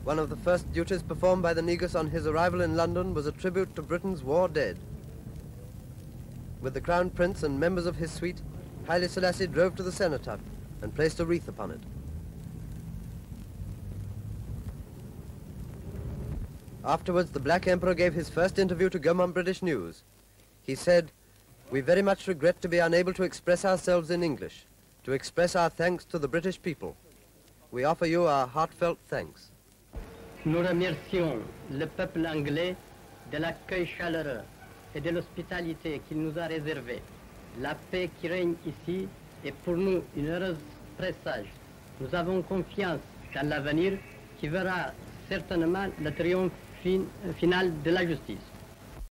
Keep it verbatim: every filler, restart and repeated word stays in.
One of the first duties performed by the Negus on his arrival in London was a tribute to Britain's war dead. With the Crown Prince and members of his suite, Haile Selassie drove to the cenotaph and placed a wreath upon it. Afterwards, the Black Emperor gave his first interview to Gaumont British News. He said, "We very much regret to be unable to express ourselves in English, to express our thanks to the British people. We offer you our heartfelt thanks." Nous remercions le peuple anglais de l'accueil chaleureux et de l'hospitalité qu'il nous a réservé. La paix qui règne ici est pour nous une heureuse présage. Nous avons confiance dans l'avenir qui verra certainement le triomphe fin- final de la justice.